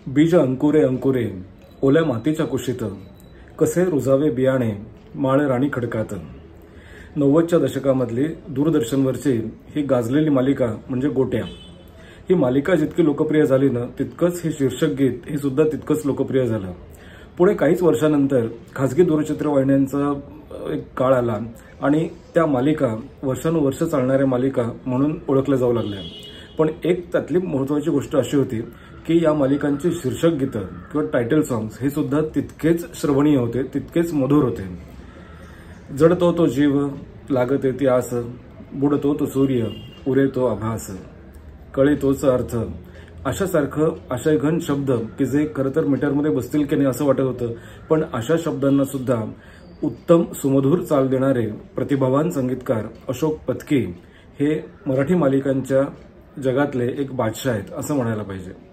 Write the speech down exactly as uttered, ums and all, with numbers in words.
बीज अंकुरे अंकुरे ओल्या मातीच्या कुशीत, कसे रुजावे बियाणे माळ राणी खडकात। नव्वदच्या दशकामधली दूरदर्शनवरची ही गाजलेली मालिका म्हणजे गोट्या। ही मालिका जितकी लोकप्रिय झाली ना, तितकंच हे शीर्षक गीत हे सुद्धा तितकंच लोकप्रिय झालं। पुढे काहीच वर्षानंतर खासगी दूरचित्रवाहिन्यांचा एक काळ आला आणि त्या मालिका वर्षानुवर्ष चालणाऱ्या मालिका म्हणून ओळखल्या जाऊ लागल्या। पण एक त्यातली महत्त्वाची गोष्ट अशी होती की या मालिकांची शीर्षक गीतं किंवा टायटल सॉंग्स हे सुद्धा तितकेच श्रवणीय होते, तितकेच मधुर होते। जडतो तो जीव लागते ती आस, बुडतो तो सूर्य उरेतो आभास, कळेतोच अर्थ, अशासारखं आशयघन शब्द की जे खरं तर मीटरमध्ये बसतील की नाही असं वाटत होतं। पण अशा शब्दांना सुद्धा उत्तम सुमधुर चाल देणारे प्रतिभावान संगीतकार अशोक पत्की हे मराठी मालिकांच्या जगातले एक बादशाह आहेत असं म्हणायला पाहिजे।